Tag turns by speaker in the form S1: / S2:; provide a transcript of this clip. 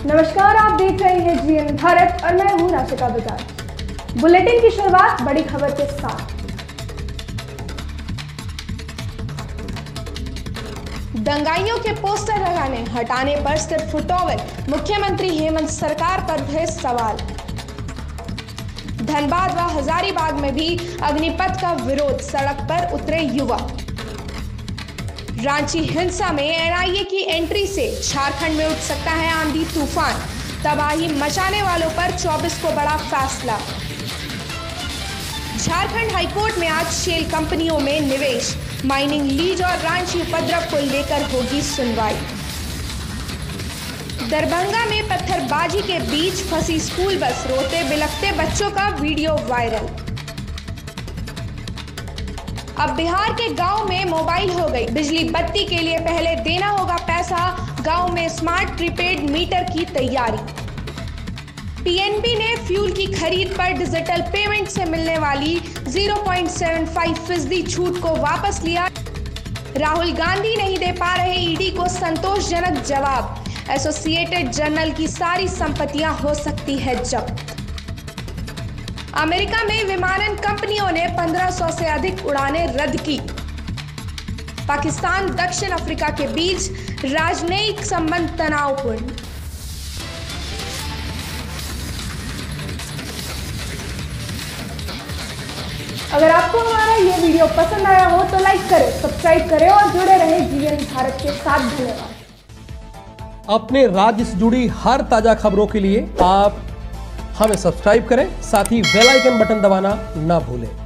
S1: नमस्कार, आप देख रहे हैं जीएन भारत और मैं हूं राशिका बजाज। बुलेटिन की शुरुआत बड़ी खबर के साथ।
S2: दंगाइयों के पोस्टर लगाने हटाने पर सिर्फ फुटोवल, मुख्यमंत्री हेमंत सरकार पर भी सवाल। धनबाद व हजारीबाग में भी अग्निपथ का विरोध, सड़क पर उतरे युवा। रांची हिंसा में एनआईए की एंट्री से झारखंड में उठ सकता है आंधी तूफान, तबाही मचाने वालों पर 24 को बड़ा फैसला। झारखंड हाईकोर्ट में आज शेल कंपनियों में निवेश, माइनिंग लीज और रांची उपद्रव को लेकर होगी सुनवाई। दरभंगा में पत्थरबाजी के बीच फंसी स्कूल बस, रोते बिलखते बच्चों का वीडियो वायरल। अब बिहार के गांव में मोबाइल हो गई, बिजली बत्ती के लिए पहले देना होगा पैसा, गांव में स्मार्ट प्रीपेड मीटर की तैयारी। पीएनबी ने फ्यूल की खरीद पर डिजिटल पेमेंट से मिलने वाली 0.75% छूट को वापस लिया। राहुल गांधी नहीं दे पा रहे ईडी को संतोषजनक जवाब, एसोसिएटेड जर्नल की सारी संपत्तियां हो सकती है जब्त। अमेरिका में विमानन कंपनियों ने 1500 से अधिक उड़ानें रद्द की। पाकिस्तान दक्षिण अफ्रीका के बीच राजनयिक संबंध तनावपूर्ण।
S1: अगर आपको हमारा ये वीडियो पसंद आया हो तो लाइक करें, सब्सक्राइब करें और जुड़े रहें जीएन भारत के साथ। धन्यवाद।
S3: अपने राज्य से जुड़ी हर ताजा खबरों के लिए आप हमें सब्सक्राइब करें, साथ ही बेल आइकन बटन दबाना ना भूलें।